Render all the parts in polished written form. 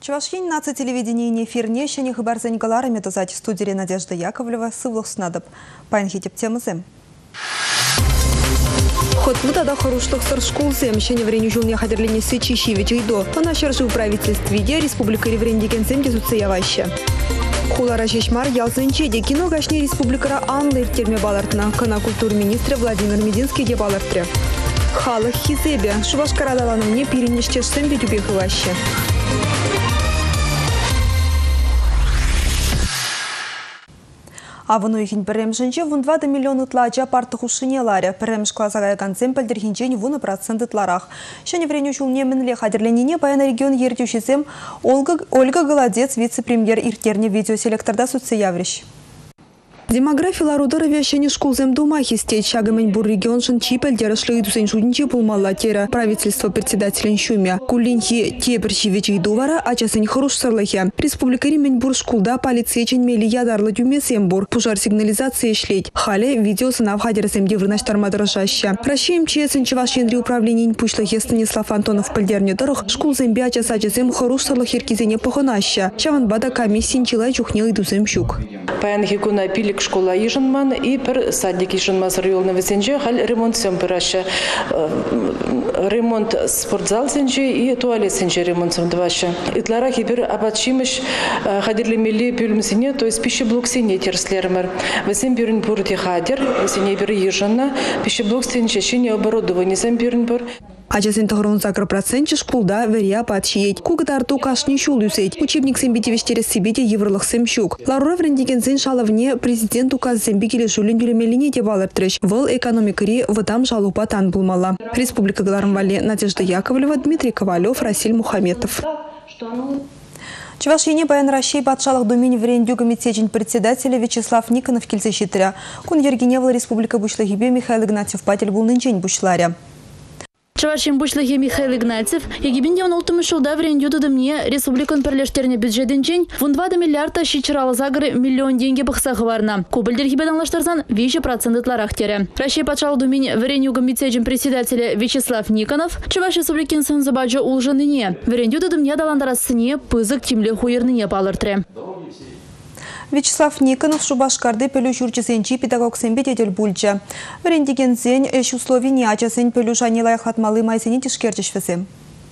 Чувашин наци телевидение эфирне шене хыбарзен галарами дозать студии Надежда Яковлева сывлых снадоб. Паянхитеп темызем. Ход мутада хороших школ зем шене вреню жулне хадерлене сычищи вечейдо. Она шаржу в правительстве виде республика реврендиген зем дезуцеяваще. Хулара шешмар ялзынчеде кино гашне республикара анлы терме балартна. Кана культур министра Владимир Мединский де балартре. Халых хизебе. Шувашкарадалановне перенещешсем бедюбехываще. А вон уйхин перемшенче вон 2 миллиона тлача партах ушинеларе. Перемш классагая концем пальдерхинчень вон проценты тларах. Шене вреню шулне менле хадерленине паяна регион ертющизем Ольга Голодец, вице-премьер иртерне видеоселекторда соцсеяврищ. Демография ларудора вещание школ земдумахи стечь шагамень бур регион шанчипель дерешлей дусень шудничи пулмалатера правительство председателя Шумя. Кулинхи теперчи вечей дувара, а часень хорош сарлахе. Республика Римень бур школда полиция ченмели ядарла дюме сембур. Пожар сигнализации шлеть. Хале видео сына в хадера семдеврна штармадрашаща. Ращем чесень чевашенри управление пушлахе Станислав Антонов пальдерне дорог. Школ зембя часа часем хорош сарлахер кизене похонаща. Чаван бада комиссин чилай чухнел и дусем щук. Школа еженман и пер садик еженман сырьол на весенже хал ремонт всем пераще ремонт спортзал сенже и туалет сенже ремонт всем дваще. Итлара хибер абачимыш хадерли мили пюльмсине, то есть пищеблок сине терслермер. Весен бюрен бурти хадер, весене бюр еженна пищеблок сенже шине оборудование сем бюрен бур. А часен тахрон закр проценте школда верия подчиет. Кугатарту кашни шулюсеть. Учебник сембити через сибите еврлых семщук. Ларура врендиген зин шаловне президент указ зембикили жулин дюлемелине дебалартрыч. Вол экономикари ватам жалупа тан булмала. Республика Галармвали Надежда Яковлева, Дмитрий Ковалев, Расиль Мухаметов. Чувашине баян Рашей батшалых домени врендю комитетчин председателя Вячеслав Никонов кельзащитря. Кун Ергеневла Республика Бушлахибе Михаил Игнатьев патель был нынчень бушларя. Чувашин бушлахе Михаил Игнатьев, егибиндев на ултым шелда врендю додомне республикан перлештерне бюджетинчень вон 2 миллиарда щичрала загры миллион деньги бахсахварна. Кубальдер хибедан лаштарзан вещи проценты тларахтере. Рашей пачал домени врендю комитетчин председателя Вячеслав Никонов, Чуваш республикин сын забаджа улжаныне. Врендю додомне даландарасыне пызык тимле хуерныне палыртре. Вячеслав Никонов Шубашкарды пелюш юрчесенчи педагог сембететель бульча. Врендиген зень эш условий не ачасень пелюш анилай хатмалы майсени тишкерчешвесем.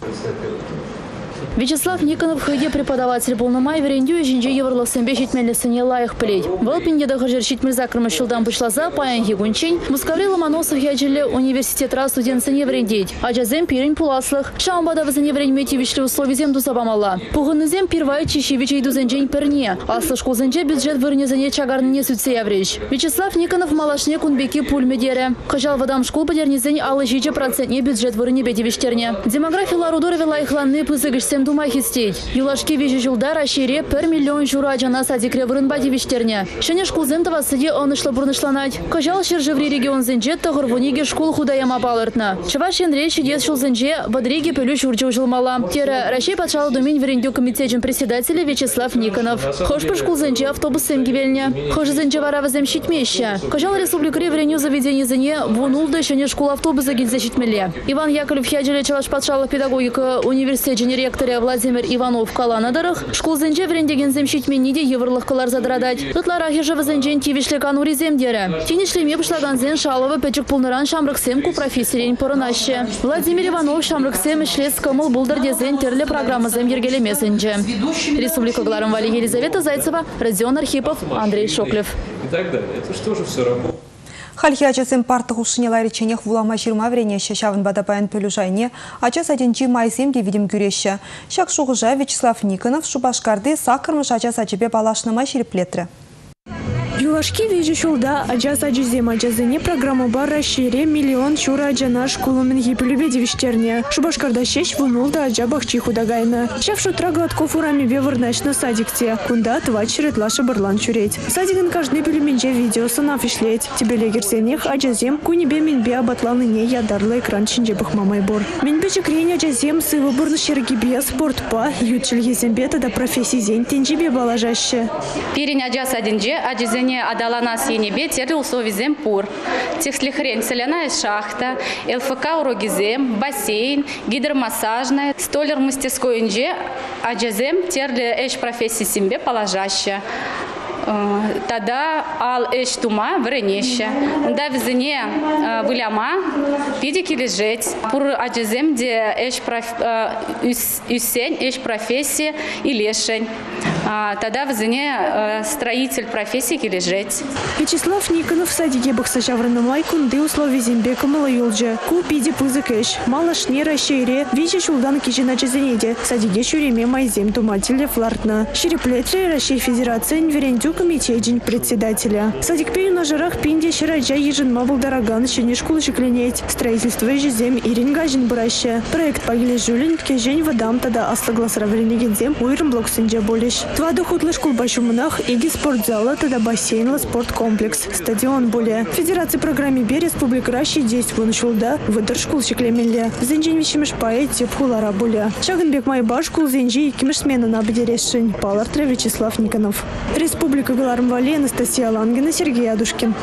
Вячеслав Никонов хайде преподаватель полномай врендю и жинже еврлых сембе щитмелесыне лайых плеть. Волпинде дохожер щитмельза кормощилдан пышлаза паян хигунчень. Мускаври Ломоносов яджеле университет раз студентсыне врендеть. Аджазем пирень пуласлых. Шамбада вазане врендмети вишли условий зем дусабамала. Пугынызем пирвай чищи вечей дузенджень перне. Аслы школ зенже бюджет вырнезане чагарныне сутсеяврещ. Вячеслав Никонов малашне кунбеки пульмедере. Кажал водам школ подернезень алы жиче процентне бюджет вырнебети виштерне. Демография ларудора лайхланны пызыгышсем думахи стеть. Юлашки вижу жылдар ашире 1 миллион жура жана садикре вырынбади виштерне. Шене школ зентова сыде онышлы бурнышланать. Кажал шержеври регион зенже тагырвуниге школ худаяма балыртна. Чувашин речи дес шул зенже бадриге пелюш урчу жилмала. Тера Рашей пачал домень врендю комитетчин председателя Вячеслав Никонов. Хош по школ зенже автобус семгивельня. Хош зенже варава земщитмеща. Кажал республикари вреню заведение зене вунулда шене школ автобуса гильзащитмеле. Иван Яковлев хяджеле чаваш пачала педагогика университет ректоре Владимир Иванов каланадарах. Школ зенже врендеген земщитменниде еврлых калар задрадать. Тутларахи же вазенжен тивишле канури земдере. Тинишлеме пышлаган зен шалова печек пулныран шамрыксемку профессорень поранаще. Владимир Иванов шамрыксем шлес камыл булдар дезен терле программа зем ергелеме зенже. Республика Галармвали Елизавета Зайцева, Родион Архипов, Андрей Шоклев. И так далее. Это что же все работает? Хальхиачасем партах ушинела реченях вулама жирма вренеща шавын бадапаян пелюжайне, а час одинчи майсемге видим гюреща. Шак шугыжа Вячеслав Никонов Шубашкарды сакырмыш ачас ачепе палашнама шириплетре. Юлашки вижу шулда, аджаз аджизем аджазыне программа бар расшире миллион чура аджана школумен гипелюбеди виштерне. Шубашкарда шеш вунулда аджабах чихудагайна. Шав шутра гладков урами вевернач на садикте. Кунда твачерет лаша барлан чуреть. Садиган каждый пелюменже видео сынав ишлеть. Тебе легерсенех аджазем кунибе минбе абатланы не ядарлы экран чинжебах мамайбор. Минбече крень аджазем сывы бурны шергибе спортпа ютчел езембе тада профессии зень тенжибе балажаще. Пирень аджаз адинже аджазене адалана сенебе терли условизем пур. Техслихрен соляная шахта, ЛФК урогизем, бассейн, гидромассажная, столер мастерской инже, аджазем терли эш профессии сембе положаща. Тогда ал эш тума вренеща. Да везне выляма пидики лежать. Пур аджазем де эш профессии и лешень. Тогда везне строитель профессии лежать. Вячеслав Никонов в садике Бахсачавранамай кунды условий зембека малаюлджа. Ку пиди пызыкэш. Малашне расшире. Вичи шулдан кичина чезенеде. Садике шуреме майзем тумателья флартна. Ширеплетре Российской Федерации инверендю комитетень председателя. Садик пею на жарах пинде шираджа ежен мабл дороган щене школы шекленеть. Строительство ежезем ирингажин браща. Проект пагили жулин кежень водам тада астагласраврени гензем уйрым блоксенджа болеш. Два доходлы школ башуманах иги спортзала тада бассейн спорткомплекс. Стадион более. Федерация программе Бе Республика Россия действует шулда выдар школ шекленмелле. Зенджин вещимеш пае тепхулара более. Шагенбек майбаш школ зенджи кимеш смена на бедерешень. Палартра Вячеслав Никонов. Республика Галармвали, Анастасия Лангина, Сергей Адушкин.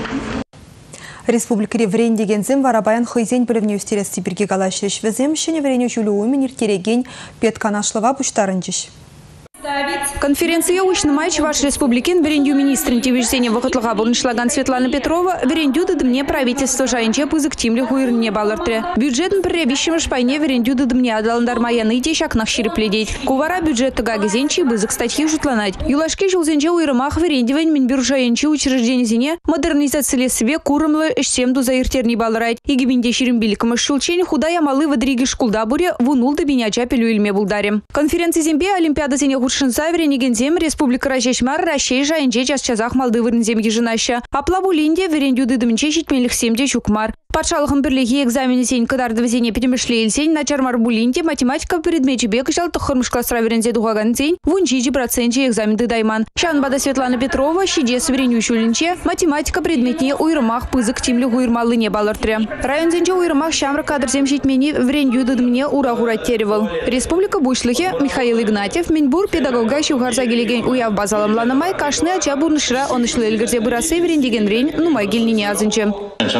Республика Реврен дегензем варабаян хойзень білівне үстерес тибірге галашреш візем, шене врене жүлуымен иртереген пет канашлова бұштарынчыш. Конференция учнымай Чуваш Республикин верендю министрин тивижсене вахытлыға бурнышлаган Светлана Петрова верендю дыдымне правительство жайынче пызык тимлі хуйрынне балыртыры. Бюджетн преребищем шпайне верендю дыдымне адаландар маяны те шакнах ширипледеть. Кувара бюджет тыга гезенчи бызык статьи жутланать. Юлашки жулзенче уйрымах верендивень минбюр жайынче учрежденезине модернизация себе курымлы эшсемду заиртерни балырайт. Игибинде ширимбиликам шулчень худая малы вадриги шкулда буре вунул дыбиняча пелю илме булдарим. Конференция зембе олимпиада зене худшинса веренегензем Республика Рajeshmar Россия жайынче час-часах малдывырнзем ежинаща. Аплабу линде верендю дыдымче щитмелих семде чукмар. Патшалыхым бірлігі экзамене сень кыдарды везене перемышлейл сень начармар булинте математика предмече бек жал тұхырмыш классра верензе дугаган сень вунчичи проценте экзаменды дайман. Шанбада Светлана Петрова щидес вереню шулинче математика предметне уйрымах пызык тимлі уйрмалы не балыртре. Район зенче уйрымах шамры кадрзем щитмени вереню дыдымне урагурат теревал. Республика Бушлыхе Михаил Игнатьев Минбур педагога шугарза келеген уяв базаламланамай кашны ача бурнышра онышлы элгерзе бырасы верендеген рейн нумай гельнине азынче.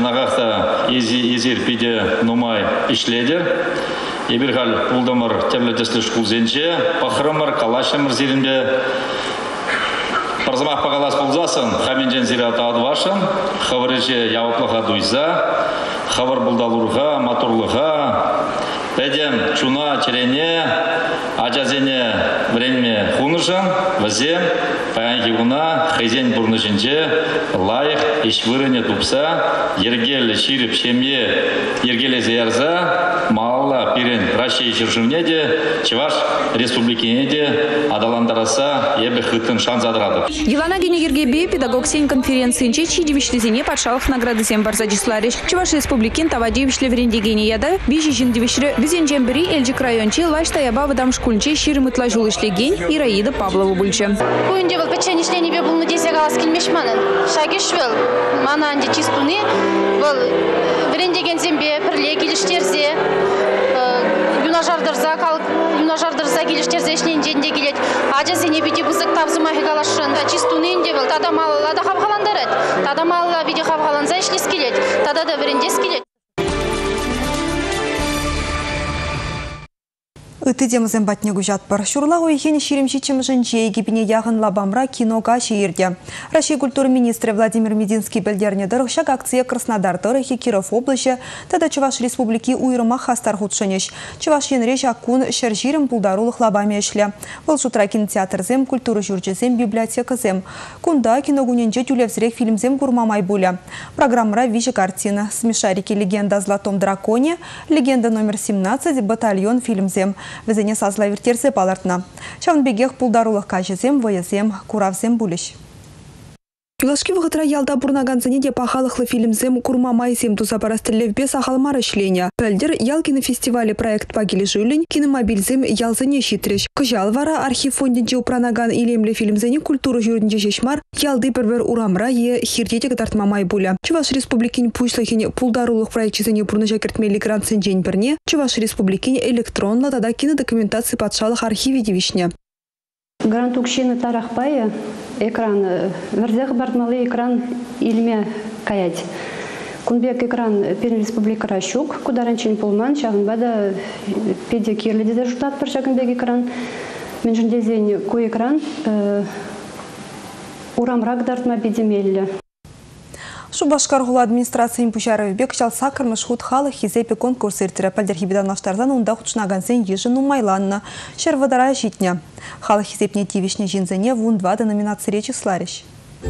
Езер пиде нумай ишледер. Ебиргал улдамар терлетеслі шкул зенче. Пахрымыр, калашымыр зерінде. Парзамақ пағалас бұлзасын, хаминжен зираты адвашын. Хавырыже явыплыға дуйза. Хавыр бұлдалурға, моторлыға. Пәдем чуна черене, ажазене време хунышын, візем, паянки гуна, хызен бурнышынче, лайық, ешвырыне тупса, ергелі ширіп шемье, ергелі зиярза, малла пирен Россия жүршімне де, Чуваш Республикине де, адаландараса, ебі хыттын шанс адырады. Елана Генегергебе педагог сень конференциинче чидивишлезине патшалық награды сем барзадислариш. Чуваш Республикин тавадивишле верендегене яда, бижи жиндивишле Визенчен бери Эльджик районче лашта яба выдам шкульче ширымытла жулышлеген Ираида Павлова бульче. Куинде был печенишне небе был надеся галас килмешманын. Шагишвел мана анде чистуны был верендеген зембе пірле келіштерзе юнажардырза келіштерзе ішнен женде келет. Ажа сене бите бізік табзымахи галашын. Чистуны инде был тада малыла да хабхаландарет. Тада малыла биде хабхаланза ішлес келет. Тада да верендес келет. Үтідемізен бәтнегі жатпар. Шурлағы ехені шеремшечім жынче егіпіне яғын лабамра киноға шеерде. Россия культуры министрі Владимир Мединский білдеріне дұрықшак акция Краснодар тұрығы Киров облышы, тада Чуваш республики уйрыма хастар худшынеш. Чуваш енре жақун шәржерім бұлдарулық лабаме ешлі. Бұл жұтра кинотеатрзем, культуры жүрчізем, библиотеказем. Кунда киногуненже тюлевзірек фильмзем курмамай бұля. Программыра вижі картина. Смешарики «Легенда о золотом драконе», «Легенда номер 17», «Батальон» фильмзем. Візене сазла вертерсе палартна. Шавнбегех пулдарулық кажезем, войезем, куравзем булеш. Юлашки вғытра ялда бурнаганзыне де пахалықлы фильмзем курмамайзем туза парастылевбе сахалмар ішления. Пәлдер ял кинофестивалі проект пагилі жүлін киномобильзем ялзыне шитреш. Кыжал вара архив фонденче упранаган илемлі фильмзене культуры жүрінче шешмар ялды бірвер урамра е хирдетек тартмамай буля. Чуваш республикин пушлахине пулдарулық проектчизене бурныжа кертмелі грантсен жен бірне, Чуваш республикин электронла тада кинодокументации патшалық архиве девишне. Грант укшені тарахпайы экран, верзех бартмалы экран илме каять. Кунбек экран Пермь республика Ращук, куда раньше не полман, шагнбада педи кирлиди за жутат пар шагнбек экран. Менжендезень ку экран урамрак дартма бедемелли. Шубашкаргула администрацияның пушары бек шал сакырмыш худ халы хизепе конкурс иртірі пәлдерхибедан наштардан онда худшнагансен ежі нумайланна. Шервадара житня. Халы хизепне тивишне жинзене вун 2 номинации речи сларищ.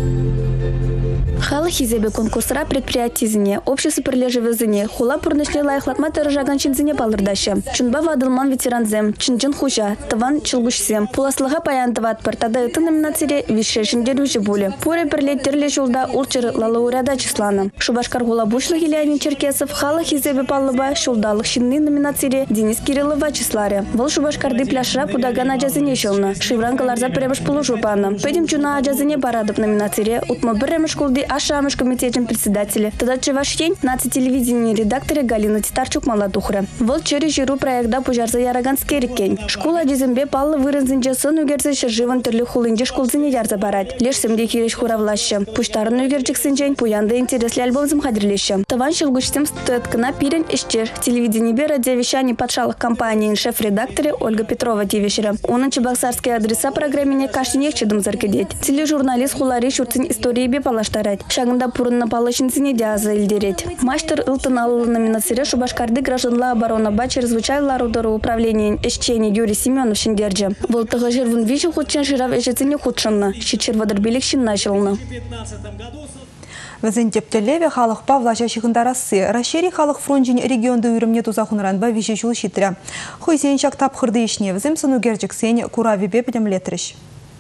Халы хизебе конкурсра предприятизіне, общество прилежевезіне, хула пұрнышле лайықлатма тәріжаган чинзіне балырдашы. Чунба вадылман ветеранзем, чинжин хужа, таван чылгушсем, пуласлыға паянтыват пыр, тада ыты номинацире вишешіндер үжі болі. Пуры бірлеттерлі жылда улчыры лалауряда числаны. Шубашкаргула бушлы Гелянин Черкесов, халы хизебе паллыба, шулдалық шинны номинацире Денис Кириллова числаре. Вол Шубашкарды пляшра пудаган аджазыне шылны. Шиврангаларза премеш пулужупаны. Пэдим чуна аджазыне парадып номинацире, утма біремеш кулды Ашамыш комитетом председателя. Тогда чевашень наци телевидение редакторы Галина Титарчук Маладухра. Вот через жиру проекта пужарза Яраганский рекень. Школа дизембе паллы вырынзынче сын угерзе шыржыван түрлі хулынче школзыне ярза барать. Леш сымде киреш хуравлаще. Пуштарын угерчик сынчен пуянда интересли альбомзым хадрилище. Таван шылгучтем стыткана пирен ищер. Телевидение бе радиовещание подшалых компаний шеф-редакторы Ольга Петрова девещера. Он чебоксарские адреса программе каждый нехчедом заркадеть. Тележурналист хулари шурцин истории бе палаштарать. Шагында пурынна палышинцыне дяза илдереть. Мастер ылтыналылы номинацире Шубашкарды гражданла оборона ба чрезвычайно рудору управления эшчени Юрий Семенов шиндерджи. Волтыгы жирвын вижу худшен жирав эшецыне худшынна. Щичер вадырбелик шинначылны. Візін тептелеве халық павлажа шығындарасы. Рашери халық фронжин регионды үйрімне тузақыныран ба вижу жыл шитря. Хойсен шак тапқырды ішне візім сыну герджіксен курави бепедем летріш.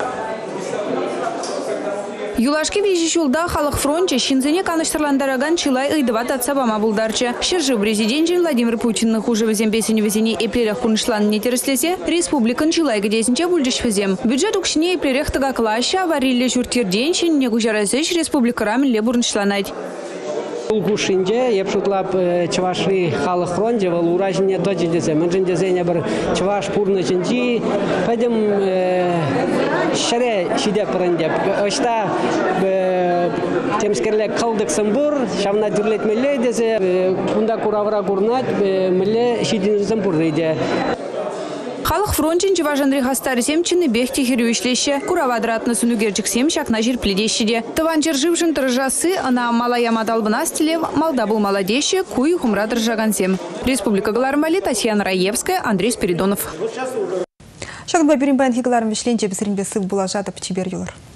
Юлашки вижишулда халық фронте шинзене каныштырландараган чилай ыйдыват атсабама булдарчы. Шыржы президент Владимир Путин хуже везем бесені везені эплерях кунышлан не тереслесе, республикан чилай гдесінче бульдыш везем. Бюджет укшне эплерях тага клаща авариле журтирденшин не гужаразыш республикарам лебурнышланать. Улгушинде, я пшутлап чаваши халық фронте, вал уражение доджиндезе, манжиндезене бір чаваш пурны чинди, пойдем шаре шиде парандеп. Ошта темскерле калдык сымбур, шавна дүрлет меле дезе, кунда куравра курнат, меле шидин сымбур рейде. Халық фронтин чеважандры хастары семчины бехти хирюишлеще, куравадратны сунугерчик семчак на жир пледещиде. Таван чержившин тыржасы, она малая мадалбына стилев, малдабыл молодеще, куй хумра тыржаган сем. Республика Галармали, Татьяна Раевская, Андрей Спиридонов. Шагнба беринбайн хигаларым вишленче бізірінбе сыг була жады пчибер юлар.